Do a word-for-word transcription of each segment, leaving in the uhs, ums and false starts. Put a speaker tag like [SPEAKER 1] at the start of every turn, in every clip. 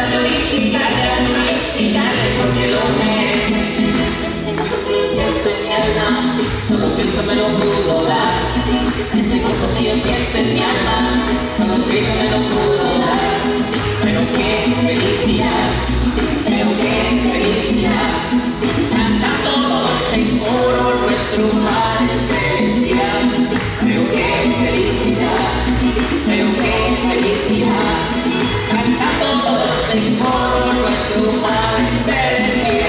[SPEAKER 1] a glorificarle, a glorificarle porque lo merece. Este gozo que yo siento en mi alma, solo Cristo me lo pudo dar. Este gozo que yo siento en mi alma, solo Cristo me lo pudo dar. Pero qué felicidad, pero qué felicidad, cantando todos en coro nuestro Padre Celestial. Pero qué felicidad, pero qué felicidad, cantando todos en coro nuestro Padre Celestial.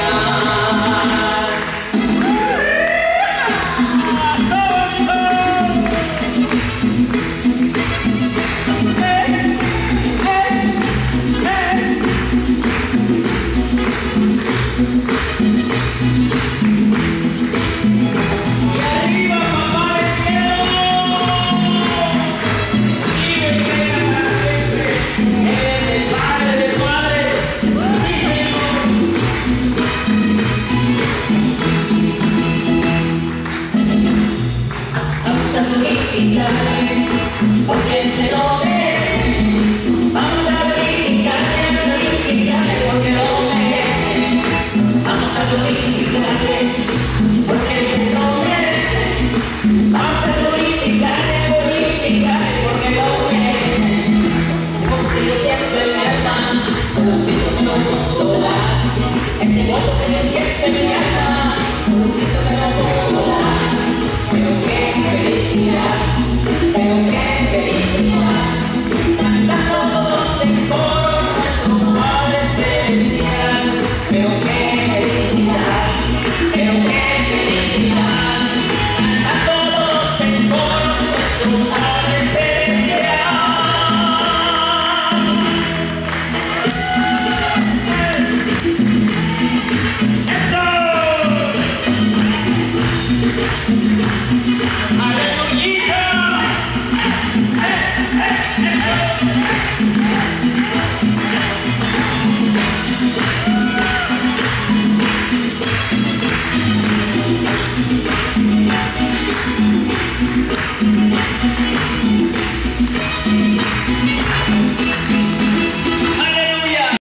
[SPEAKER 2] Vamos a glorificar.